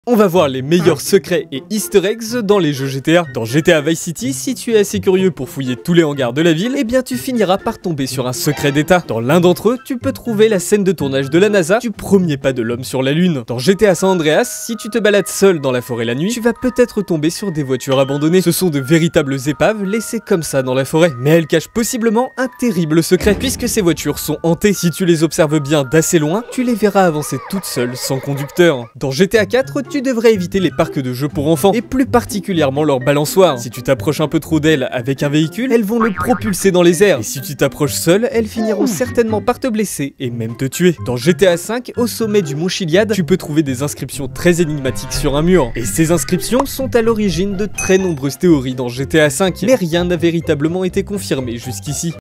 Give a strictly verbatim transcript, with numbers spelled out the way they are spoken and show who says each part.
Speaker 1: On va voir les meilleurs secrets et easter eggs dans les jeux G T A. Dans G T A Vice City, si tu es assez curieux pour fouiller tous les hangars de la ville, eh bien tu finiras par tomber sur un secret d'état. Dans l'un d'entre eux, tu peux trouver la scène de tournage de la NASA du premier pas de l'homme sur la Lune. Dans G T A San Andreas, si tu te balades seul dans la forêt la nuit, tu vas peut-être tomber sur des voitures abandonnées. Ce sont de véritables épaves laissées comme ça dans la forêt. Mais elles cachent possiblement un terrible secret, puisque ces voitures sont hantées. Si tu les observes bien d'assez loin, tu les verras avancer toutes seules, sans conducteur. Dans G T A quatre, tu devrais éviter les parcs de jeux pour enfants, et plus particulièrement leurs balançoires. Si tu t'approches un peu trop d'elles avec un véhicule, elles vont le propulser dans les airs. Et si tu t'approches seul, elles finiront certainement par te blesser et même te tuer. Dans G T A cinq, au sommet du mont Chiliad, tu peux trouver des inscriptions très énigmatiques sur un mur. Et ces inscriptions sont à l'origine de très nombreuses théories dans G T A cinq, mais rien n'a véritablement été confirmé jusqu'ici.